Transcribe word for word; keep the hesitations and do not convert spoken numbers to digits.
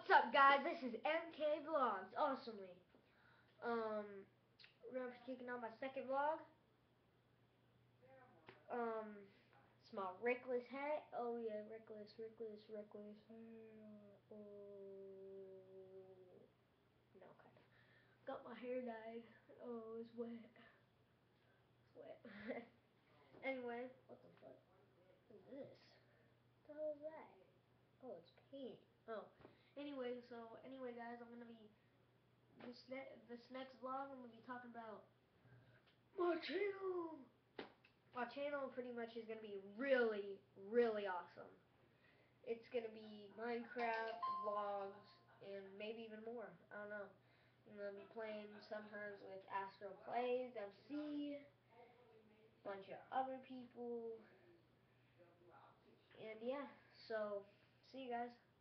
What's up, guys? This is M K Vlogs, awesomely. Um, we're gonna be taking on my second vlog. Um, it's my Rickless hat. Oh yeah, Rickless, Rickless, Rickless. Oh, no, kind of. Got my hair dyed. Oh, it's wet. It's wet. Anyway, what the fuck is this? What the hell is that? Oh, it's paint. Oh, anyway, so anyway, guys, I'm gonna be this ne this next vlog. I'm gonna be talking about my channel. My channel pretty much is gonna be really, really awesome. It's gonna be Minecraft vlogs and maybe even more. I don't know. I'm gonna be playing sometimes with Astro Plays, M C, a bunch of other people, and yeah. So see you guys.